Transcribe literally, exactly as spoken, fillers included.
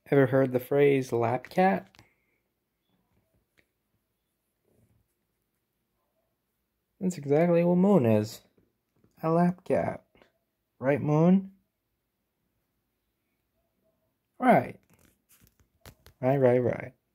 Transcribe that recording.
Ever heard the phrase lap cat? That's exactly what Moon is. A lap cat. Right, Moon? Right. Right, right, right.